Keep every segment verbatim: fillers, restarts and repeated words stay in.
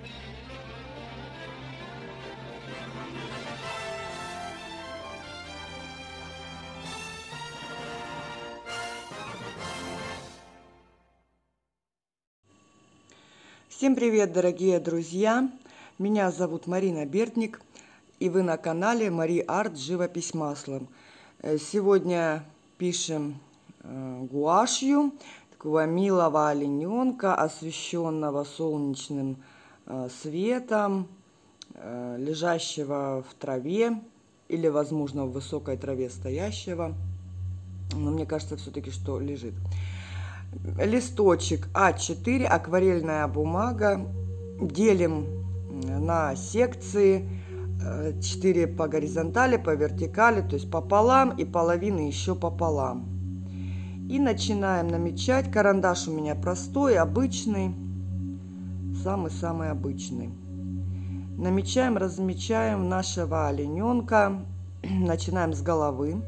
Всем привет, дорогие друзья! Меня зовут Марина Бертник, и вы на канале Мари Арт Живопись маслом. Сегодня пишем гуашью такого милого олененка, освещенного солнечным светом, лежащего в траве или, возможно, в высокой траве стоящего. Но мне кажется, все-таки, что лежит. Листочек а четыре, акварельная бумага. Делим на секции, четыре по горизонтали, по вертикали, то есть пополам, и половины еще пополам. И начинаем намечать. Карандаш у меня простой, обычный, самый-самый обычный. Намечаем, размечаем нашего олененка. Начинаем с головы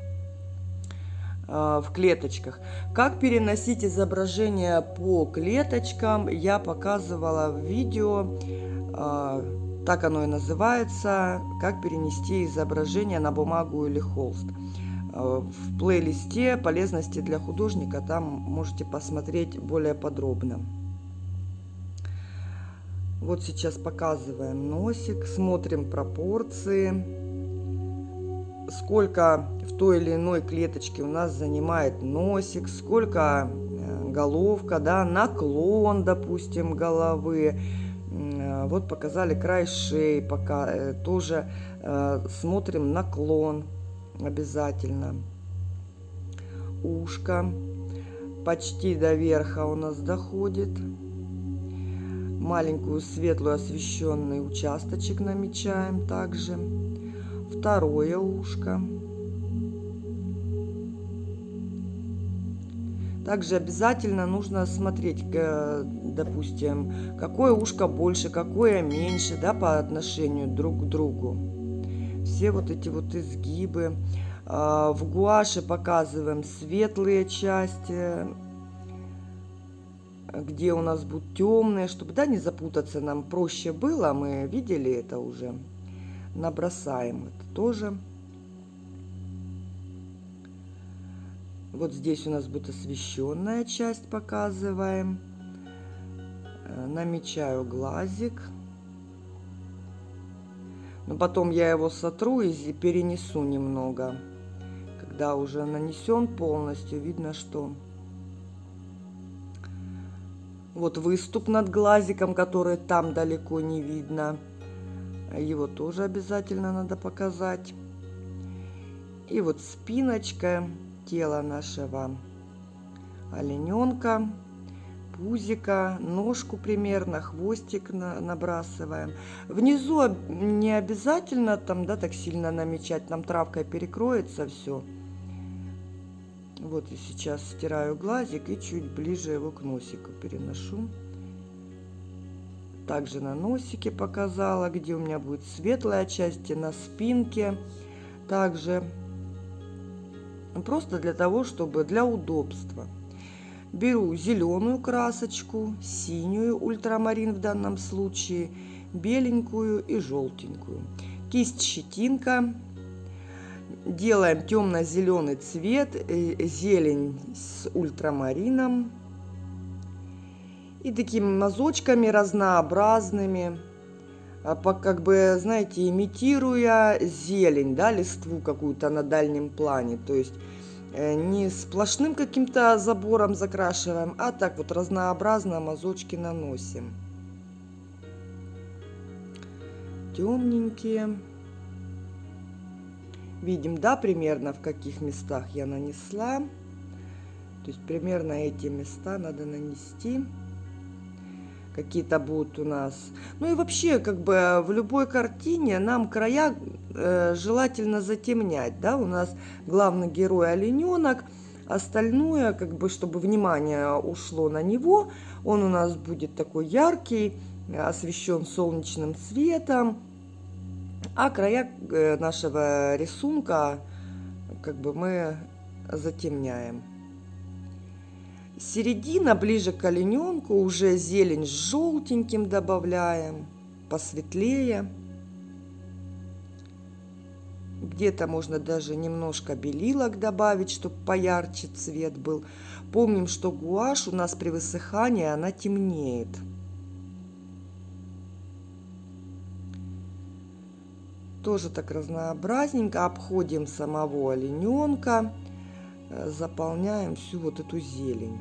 в клеточках. Как переносить изображение по клеточкам, я показывала в видео, так оно и называется, как перенести изображение на бумагу или холст. В плейлисте «Полезности для художника» там можете посмотреть более подробно. Вот сейчас показываем носик, смотрим пропорции. Сколько в той или иной клеточке у нас занимает носик, сколько головка, да, наклон, допустим, головы. Вот показали край шеи, пока тоже смотрим наклон обязательно. Ушко почти до верха у нас доходит. Маленькую светлую освещенный участочек намечаем также. Второе ушко. Также обязательно нужно смотреть, допустим, какое ушко больше, какое меньше, да, по отношению друг к другу. Все вот эти вот изгибы. В гуаше показываем светлые части, где у нас будут темные, чтобы, да, не запутаться, нам проще было, мы видели это уже. Набросаем это тоже. Вот здесь у нас будет освещенная часть, показываем. Намечаю глазик. Но потом я его сотру и перенесу немного. Когда уже нанесен полностью, видно, что вот выступ над глазиком, который там далеко не видно. Его тоже обязательно надо показать. И вот спиночка тела нашего олененка, пузика, ножку примерно, хвостик на, набрасываем. Внизу не обязательно там, да, так сильно намечать, нам травкой перекроется все. Вот я сейчас стираю глазик и чуть ближе его к носику переношу. Также на носике показала, где у меня будет светлая часть, и на спинке. Также просто для того, чтобы для удобства. Беру зеленую красочку, синюю, ультрамарин в данном случае, беленькую и желтенькую. Кисть щетинка. Делаем темно-зеленый цвет, зелень с ультрамарином. И такими мазочками разнообразными, как бы, знаете, имитируя зелень, да, листву какую-то на дальнем плане. То есть не сплошным каким-то забором закрашиваем, а так вот разнообразно мазочки наносим. Темненькие. Видим, да, примерно в каких местах я нанесла. То есть примерно эти места надо нанести. Какие-то будут у нас. Ну и вообще, как бы в любой картине нам края э, желательно затемнять, да, у нас главный герой олененок, остальное, как бы, чтобы внимание ушло на него, он у нас будет такой яркий, освещен солнечным светом, а края э, нашего рисунка, как бы, мы затемняем. Середина, ближе к олененку, уже зелень с желтеньким добавляем, посветлее. Где-то можно даже немножко белилок добавить, чтобы поярче цвет был. Помним, что гуашь у нас при высыхании, она темнеет. Тоже так разнообразненько обходим самого олененка, заполняем всю вот эту зелень.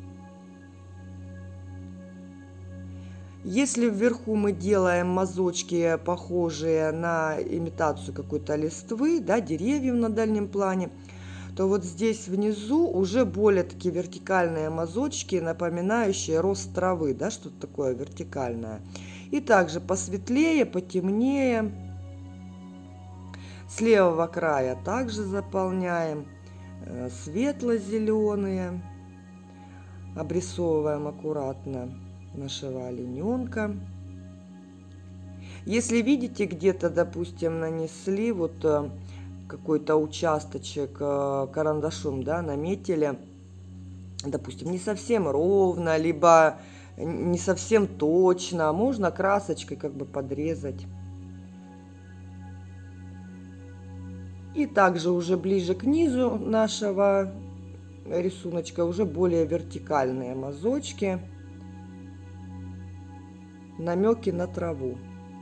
Если вверху мы делаем мазочки, похожие на имитацию какой-то листвы, да, деревьев на дальнем плане, то вот здесь внизу уже более такие вертикальные мазочки, напоминающие рост травы, да, что-то такое вертикальное. И также посветлее, потемнее. С левого края также заполняем светло-зеленые, обрисовываем аккуратно нашего олененка. Если видите, где-то, допустим, нанесли вот какой-то участочек карандашом, да, наметили, допустим, не совсем ровно, либо не совсем точно, можно красочкой как бы подрезать. И также уже ближе к низу нашего рисуночка уже более вертикальные мазочки, намеки на траву.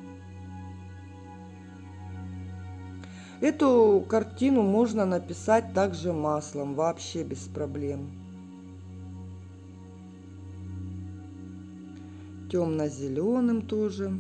Эту картину можно написать также маслом, вообще без проблем. Темно-зеленым тоже.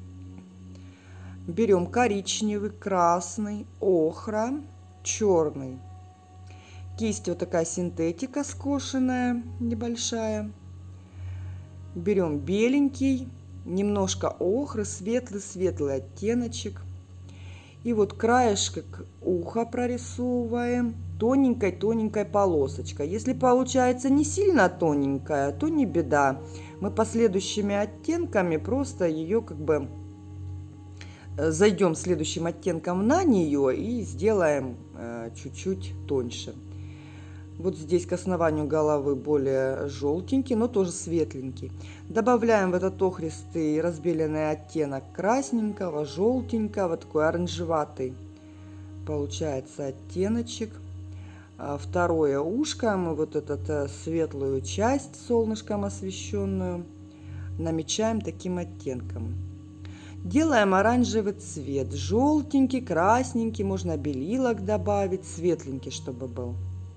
Берем коричневый, красный, охра, черный. Кисть вот такая синтетика скошенная, небольшая. Берем беленький, немножко охры, светлый-светлый оттеночек. И вот краешек уха прорисовываем тоненькой-тоненькой полосочкой. Если получается не сильно тоненькая, то не беда. Мы последующими оттенками просто ее как бы зайдем следующим оттенком на нее и сделаем чуть-чуть тоньше. Вот здесь к основанию головы более желтенький, но тоже светленький. Добавляем в этот охристый разбеленный оттенок красненького, желтенького, такой оранжеватый. Получается оттеночек. Второе ушко мы вот эту светлую часть солнышком освещенную намечаем таким оттенком. Делаем оранжевый цвет, желтенький, красненький, можно белилок добавить, светленький, чтобы был.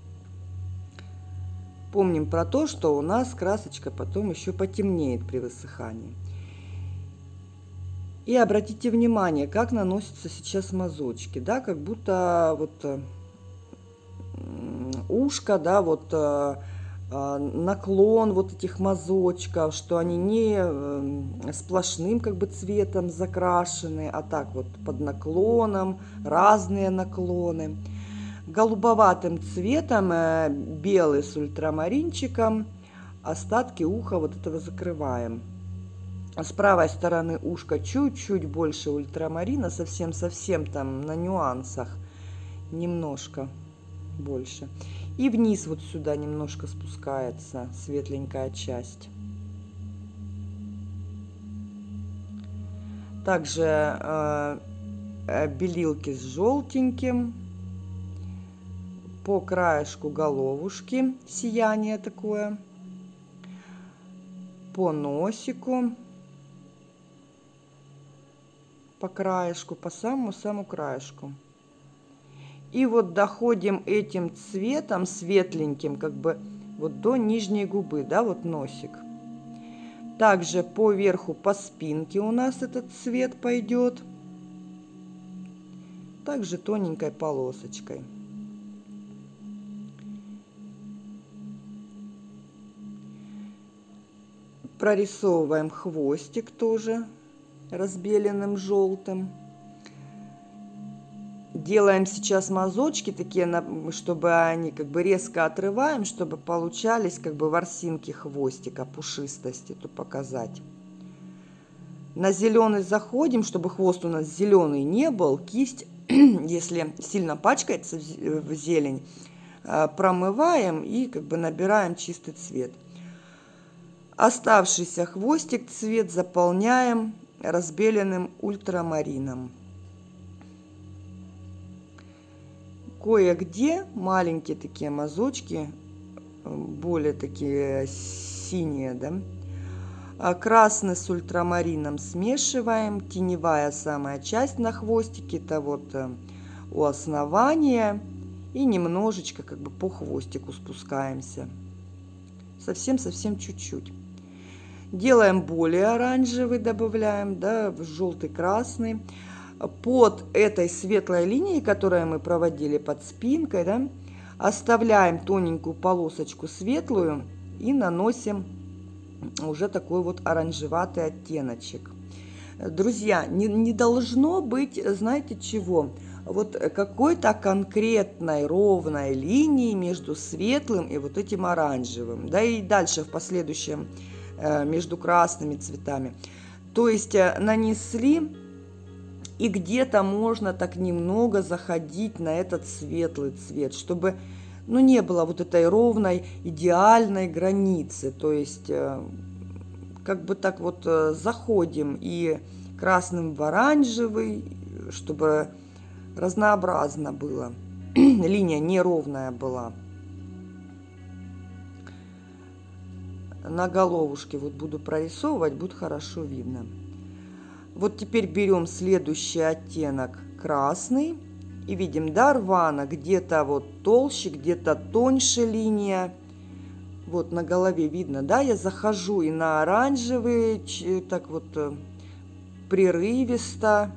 Помним про то, что у нас красочка потом еще потемнеет при высыхании. И обратите внимание, как наносятся сейчас мазочки, да, как будто вот ушко, да, вот наклон вот этих мазочков, что они не сплошным как бы цветом закрашены, а так вот под наклоном, разные наклоны. Голубоватым цветом, белый с ультрамаринчиком, остатки уха вот этого закрываем. С правой стороны ушка чуть-чуть больше ультрамарина, совсем-совсем там на нюансах, немножко больше. И вниз вот сюда немножко спускается светленькая часть. Также э, белилки с желтеньким. По краешку головушки сияние такое. По носику. По краешку, по самому-самому краешку. И вот доходим этим цветом светленьким как бы вот до нижней губы, да, вот носик. Также по верху, по спинке у нас этот цвет пойдет. Также тоненькой полосочкой. Прорисовываем хвостик тоже разбеленным желтым. Делаем сейчас мазочки такие, чтобы они как бы резко отрываем, чтобы получались как бы ворсинки хвостика, пушистости, то показать. На зеленый заходим, чтобы хвост у нас зеленый не был. Кисть, если сильно пачкается в зелень, промываем и как бы набираем чистый цвет. Оставшийся хвостик цвет заполняем разбеленным ультрамарином. Кое-где маленькие такие мазочки, более такие синие, да. Красный с ультрамарином смешиваем. Теневая самая часть на хвостике, это вот у основания. И немножечко как бы по хвостику спускаемся. Совсем-совсем чуть-чуть. Делаем более оранжевый, добавляем, да, желтый, красный. Под этой светлой линией, которую мы проводили под спинкой, да, оставляем тоненькую полосочку светлую и наносим уже такой вот оранжеватый оттеночек. Друзья, не, не должно быть, знаете чего? Вот какой-то конкретной ровной линии между светлым и вот этим оранжевым, да, и дальше в последующем между красными цветами. То есть нанесли, и где-то можно так немного заходить на этот светлый цвет, чтобы, ну, не было вот этой ровной идеальной границы. То есть как бы так вот заходим и красным в оранжевый, чтобы разнообразно было, линия неровная была. На головушке вот буду прорисовывать, будет хорошо видно. Вот теперь берем следующий оттенок красный и видим, да, рвано, где-то вот толще, где-то тоньше линия. Вот на голове видно, да, я захожу и на оранжевый, так вот прерывисто.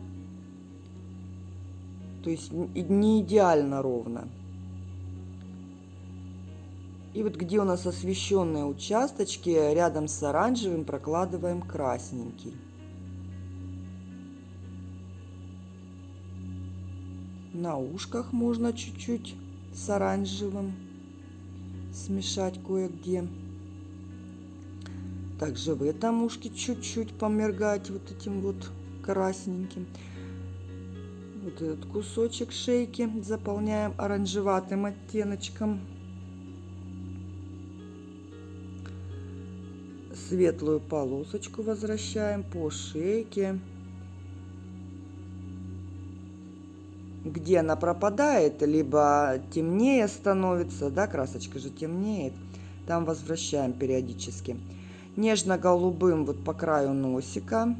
То есть не идеально ровно. И вот где у нас освещенные участочки, рядом с оранжевым прокладываем красненький. На ушках можно чуть-чуть с оранжевым смешать кое-где. Также в этом ушке чуть-чуть помергать вот этим вот красненьким. Вот этот кусочек шейки заполняем оранжеватым оттеночком. Светлую полосочку возвращаем по шейке. Где она пропадает, либо темнее становится, да, красочка же темнеет, там возвращаем периодически. Нежно-голубым вот по краю носика.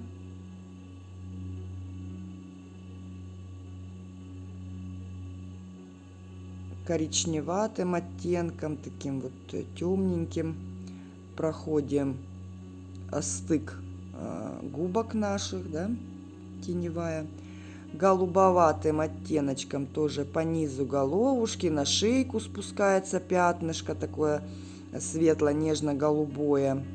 Коричневатым оттенком, таким вот темненьким, проходим стык губок наших, да, теневая. Голубоватым оттеночком тоже по низу головушки, на шейку спускается пятнышко такое светло-нежно-голубое.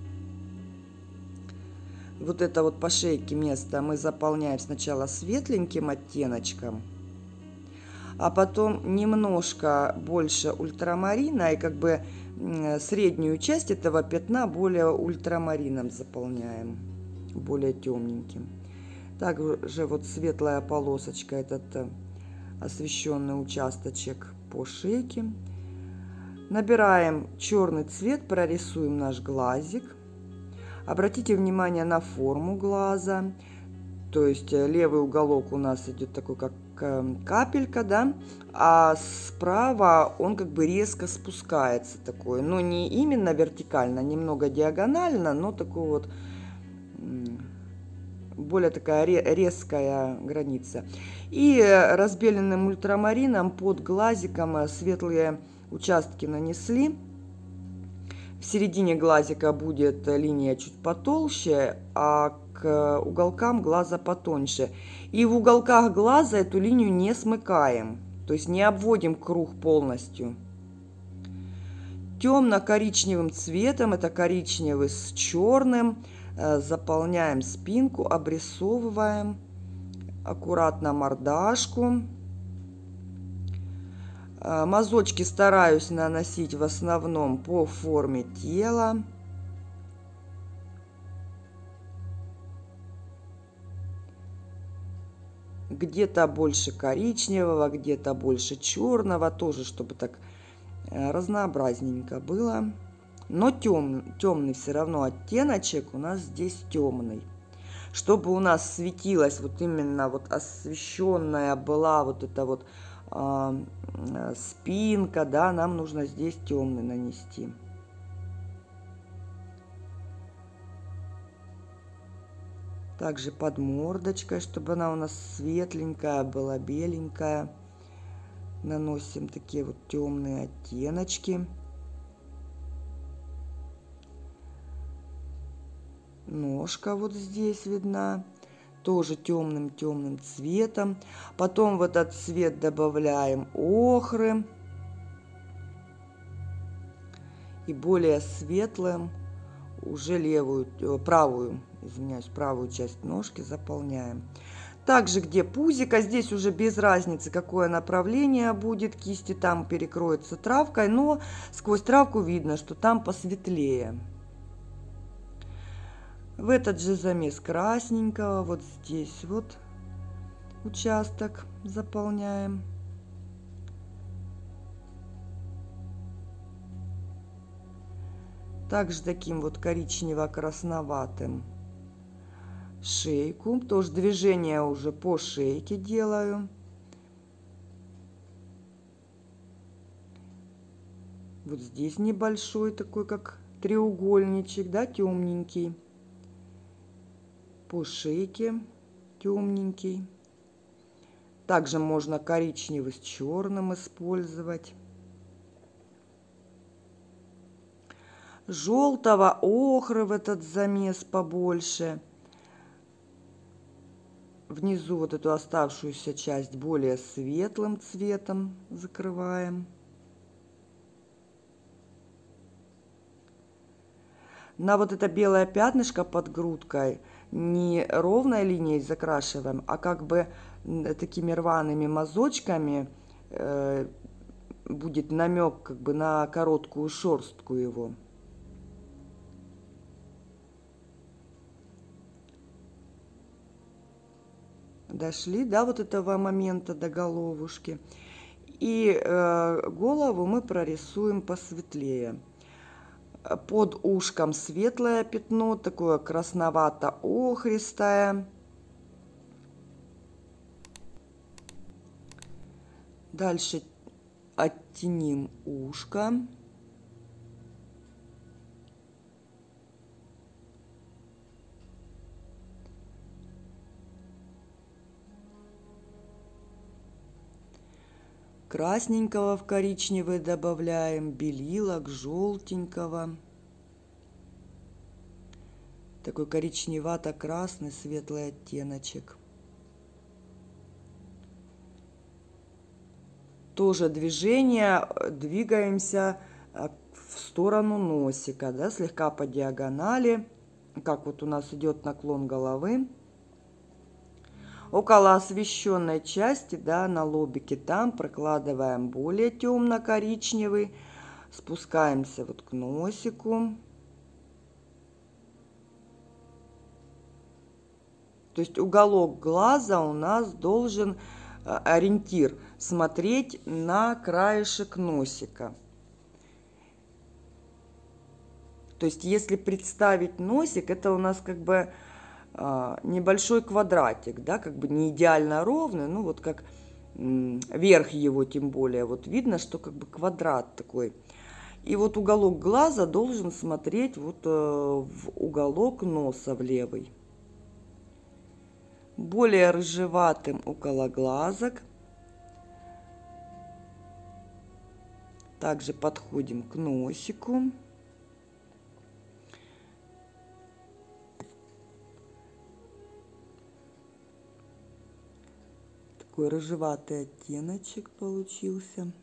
Вот это вот по шейке место мы заполняем сначала светленьким оттеночком, а потом немножко больше ультрамарина, и как бы среднюю часть этого пятна более ультрамарином заполняем, более темненьким. Также вот светлая полосочка, этот освещенный участочек по шейке. Набираем черный цвет, прорисуем наш глазик. Обратите внимание на форму глаза. То есть левый уголок у нас идет такой, как капелька, да, а справа он как бы резко спускается такой. Но не именно вертикально, немного диагонально, но такой вот более такая резкая граница. И разбеленным ультрамарином под глазиком светлые участки нанесли. В середине глазика будет линия чуть потолще, а к уголкам глаза потоньше. И в уголках глаза эту линию не смыкаем, то есть не обводим круг полностью. Темно-коричневым цветом, это коричневый с черным, заполняем спинку, обрисовываем аккуратно мордашку. Мазочки стараюсь наносить в основном по форме тела. Где-то больше коричневого, где-то больше черного, тоже чтобы так разнообразненько было. Но тем, темный все равно оттеночек у нас здесь темный. Чтобы у нас светилась вот именно вот освещенная была вот эта вот э, спинка, да, нам нужно здесь темный нанести. Также под мордочкой, чтобы она у нас светленькая была, беленькая. Наносим такие вот темные оттеночки. Ножка вот здесь видна, тоже темным-темным цветом. Потом в этот цвет добавляем охры. И более светлым уже левую, правую, извиняюсь, правую часть ножки заполняем. Также где пузико, здесь уже без разницы, какое направление будет кисти, там перекроется травкой, но сквозь травку видно, что там посветлее. В этот же замес красненького, вот здесь вот участок заполняем. Также таким вот коричнево-красноватым шейку. Тоже движение уже по шейке делаю. Вот здесь небольшой такой, как треугольничек, да, темненький. По шейке темненький. Также можно коричневый с черным использовать. Желтого, охры в этот замес побольше. Внизу вот эту оставшуюся часть более светлым цветом закрываем. На вот это белое пятнышко под грудкой не ровной линией закрашиваем, а как бы такими рваными мазочками э, будет намек как бы на короткую шерстку его. Дошли до вот этого момента, до головушки. И э, голову мы прорисуем посветлее. Под ушком светлое пятно, такое красновато-охристое. Дальше оттеним ушко. Красненького в коричневый добавляем, белилок, желтенького. Такой коричневато-красный светлый оттеночек. Тоже движение, двигаемся в сторону носика, да, слегка по диагонали, как вот у нас идет наклон головы. Около освещенной части, да, на лобике, там прокладываем более темно-коричневый, спускаемся вот к носику. То есть уголок глаза у нас должен, ориентир, смотреть на краешек носика. То есть если представить носик, это у нас как бы небольшой квадратик, да, как бы не идеально ровный, ну вот как верх его, тем более, вот видно, что как бы квадрат такой. И вот уголок глаза должен смотреть вот в уголок носа, в левый. Более рыжеватым около глазок. Также подходим к носику. Такой рыжеватый оттеночек получился.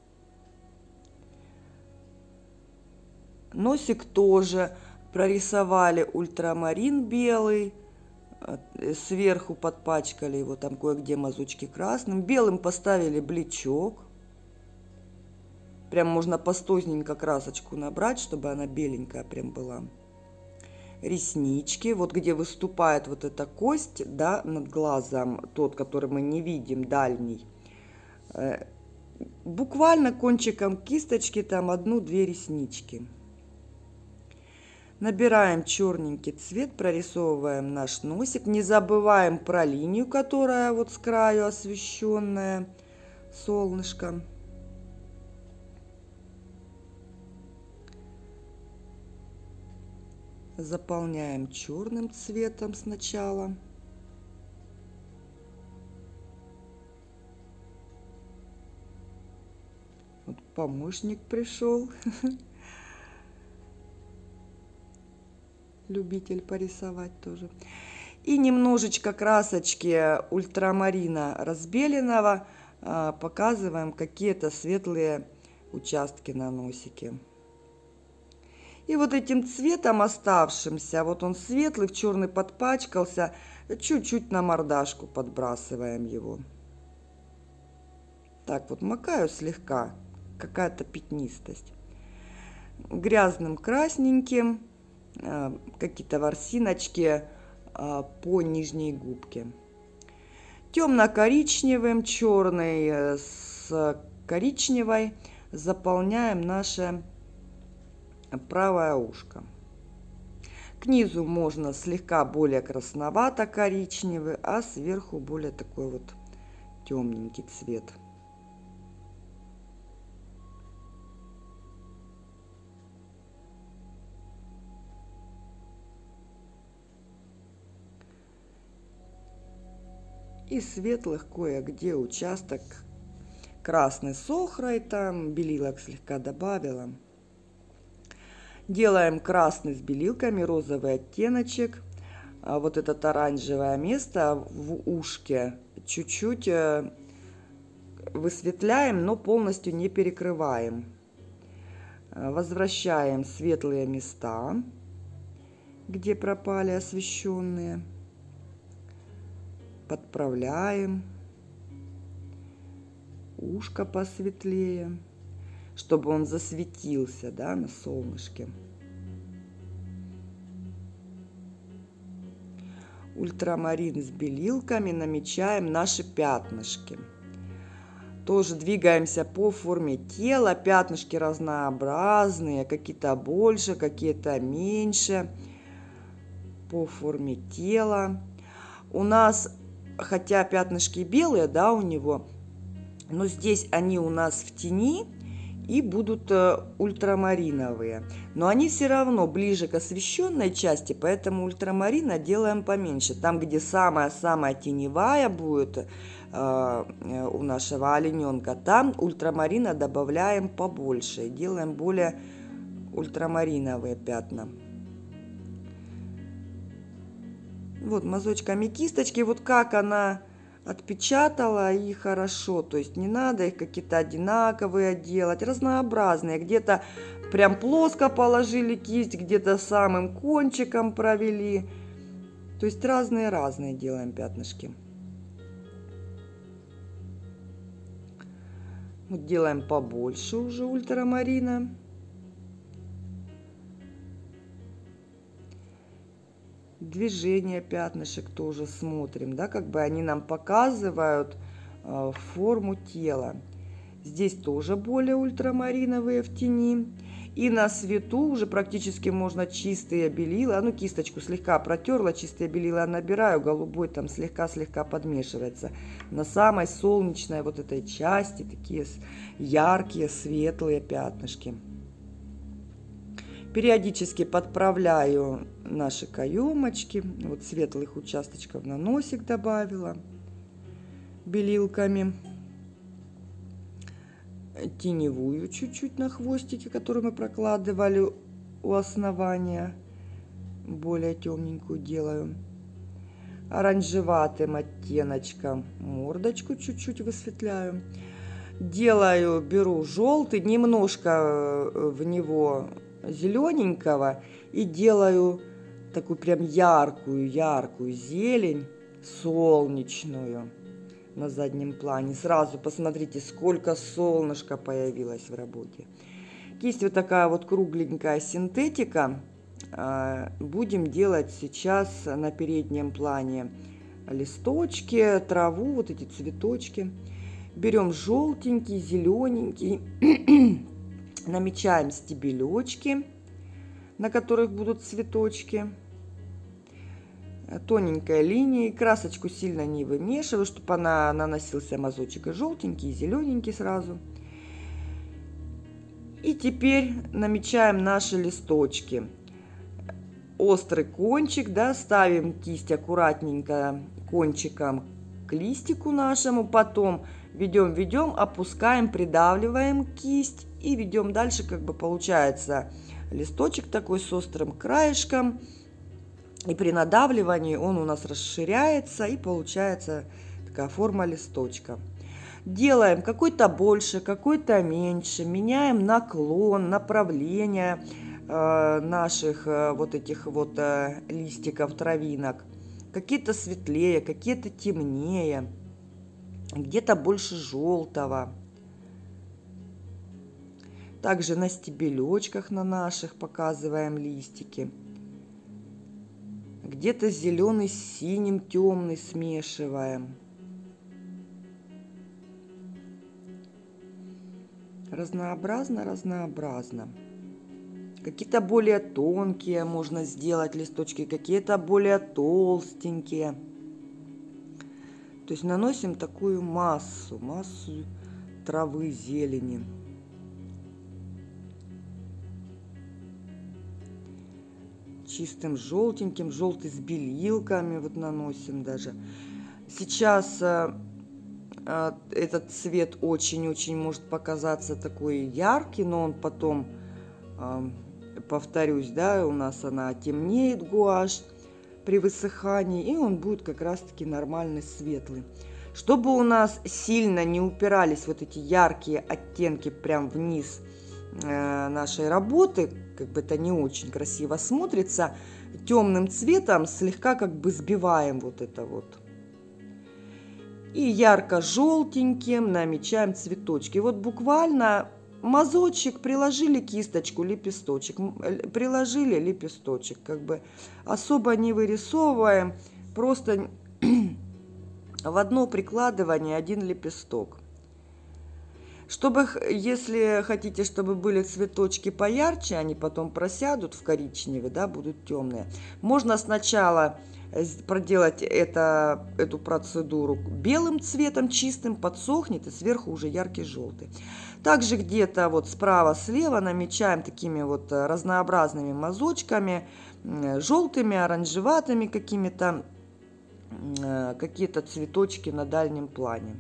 Носик тоже прорисовали ультрамарин белый. Сверху подпачкали его там кое-где мазочки красным. Белым поставили блечок. Прям можно пастозненько красочку набрать, чтобы она беленькая прям была. Реснички, вот где выступает вот эта кость, да, над глазом, тот, который мы не видим, дальний, буквально кончиком кисточки там одну-две реснички. Набираем черненький цвет, прорисовываем наш носик. Не забываем про линию, которая вот с краю освещенная солнышком. Заполняем черным цветом сначала. Вот помощник пришел. Любитель порисовать тоже. И немножечко красочки ультрамарина разбеленного показываем какие-то светлые участки на носике. И вот этим цветом оставшимся, вот он светлый, в черный подпачкался, чуть-чуть на мордашку подбрасываем его. Так вот макаю слегка, какая-то пятнистость. Грязным красненьким какие-то ворсиночки по нижней губке. Темно-коричневым, черный с коричневой заполняем наше правое ушко. К низу можно слегка более красновато-коричневый, а сверху более такой вот темненький цвет. И светлых кое-где участок красный с охрой, там белилок слегка добавила. Делаем красный с белилками, розовый оттеночек. А вот это оранжевое место в ушке чуть-чуть высветляем, но полностью не перекрываем. Возвращаем светлые места, где пропали освещенные. Подправляем. Ушко посветлее, чтобы он засветился, да, на солнышке. Ультрамарин с белилками, намечаем наши пятнышки. Тоже двигаемся по форме тела. Пятнышки разнообразные, какие-то больше, какие-то меньше. По форме тела. У нас, хотя пятнышки белые, да, у него, но здесь они у нас в тени и будут ультрамариновые. Но они все равно ближе к освещенной части, поэтому ультрамарина делаем поменьше. Там, где самая-самая теневая будет э, у нашего олененка, там ультрамарина добавляем побольше. Делаем более ультрамариновые пятна. Вот мазочками кисточки, вот как она отпечатала, и хорошо. То есть не надо их какие-то одинаковые делать, разнообразные. Где-то прям плоско положили кисть, где-то самым кончиком провели. То есть разные-разные делаем пятнышки. Вот делаем побольше уже ультрамарина. Движение пятнышек тоже смотрим, да, как бы они нам показывают э, форму тела. Здесь тоже более ультрамариновые в тени. И на свету уже практически можно чистые белила, ну кисточку слегка протерла, чистые белила набираю, голубой там слегка-слегка подмешивается. На самой солнечной вот этой части такие яркие, светлые пятнышки. Периодически подправляю наши каемочки. Вот светлых участочков на носик добавила белилками. Теневую чуть-чуть на хвостике, которую мы прокладывали у основания. Более темненькую делаю. Оранжеватым оттеночком мордочку чуть-чуть высветляю. Делаю, беру желтый, немножко в него зелененького и делаю такую прям яркую яркую зелень солнечную на заднем плане. Сразу посмотрите, сколько солнышка появилось в работе. Кисть вот такая вот кругленькая синтетика. Будем делать сейчас на переднем плане листочки, траву, вот эти цветочки. Берем желтенький, зелененький, намечаем стебелечки, на которых будут цветочки. Тоненькая линия, и красочку сильно не вымешиваю, чтобы она наносился мазочек и желтенький, и зелененький сразу. И теперь намечаем наши листочки. Острый кончик, да, ставим кисть аккуратненько кончиком к листику нашему, потом ведем, ведем, опускаем, придавливаем кисть и ведем дальше, как бы получается листочек такой с острым краешком. И при надавливании он у нас расширяется, и получается такая форма листочка. Делаем какой-то больше, какой-то меньше, меняем наклон, направление э, наших э, вот этих вот э, листиков, травинок. Какие-то светлее, какие-то темнее, где-то больше желтого. Также на стебелечках на наших показываем листики. Где-то зеленый с синим, темный смешиваем. Разнообразно, разнообразно. Какие-то более тонкие можно сделать листочки, какие-то более толстенькие. То есть наносим такую массу, массу травы, зелени. Чистым желтеньким, желтый с белилками вот наносим даже. Сейчас э, э, этот цвет очень-очень может показаться такой яркий, но он потом, э, повторюсь, да, у нас она темнеет, гуашь, при высыхании, и он будет как раз-таки нормальный светлый. Чтобы у нас сильно не упирались вот эти яркие оттенки прям вниз э, нашей работы, как бы это не очень красиво смотрится, темным цветом слегка как бы сбиваем вот это вот. И ярко-желтеньким намечаем цветочки. Вот буквально мазочек, приложили кисточку, лепесточек, приложили лепесточек, как бы особо не вырисовываем, просто в одно прикладывание один лепесток. Чтобы, если хотите, чтобы были цветочки поярче, они потом просядут в коричневый, да, будут темные. Можно сначала проделать это, эту процедуру белым цветом, чистым, подсохнет, и сверху уже яркий желтый. Также где-то вот справа-слева намечаем такими вот разнообразными мазочками, желтыми, оранжеватыми какими-то, какие-то цветочки на дальнем плане.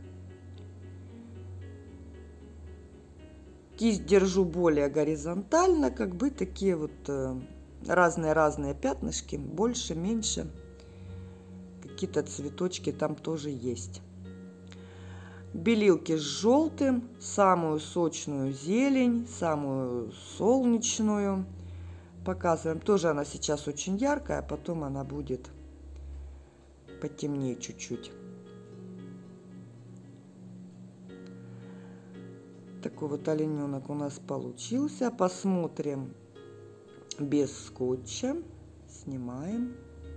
Кисть держу более горизонтально, как бы такие вот разные-разные пятнышки, больше, меньше. Какие-то цветочки там тоже есть. Белилки с желтым, самую сочную зелень, самую солнечную показываем. Тоже она сейчас очень яркая, а потом она будет потемнее чуть-чуть. Такой вот олененок у нас получился. Посмотрим без скотча. Снимаем.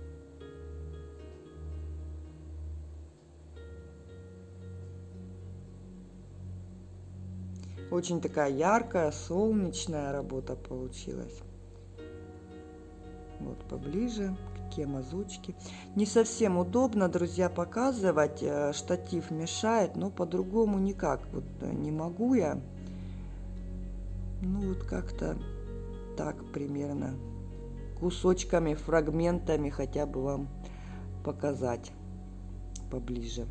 Очень такая яркая, солнечная работа получилась. Вот поближе, какие мазочки. Не совсем удобно, друзья, показывать. Штатив мешает, но по-другому никак. Вот не могу я. Ну вот как-то так примерно. Кусочками, фрагментами хотя бы вам показать поближе.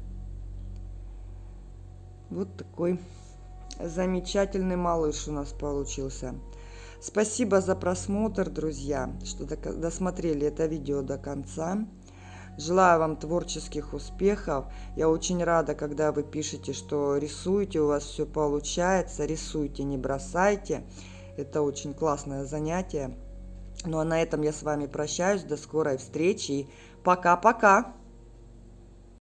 Вот такой замечательный малыш у нас получился. Спасибо за просмотр, друзья, что досмотрели это видео до конца. Желаю вам творческих успехов. Я очень рада, когда вы пишете, что рисуете, у вас все получается. Рисуйте, не бросайте. Это очень классное занятие. Ну а на этом я с вами прощаюсь. До скорой встречи и пока-пока!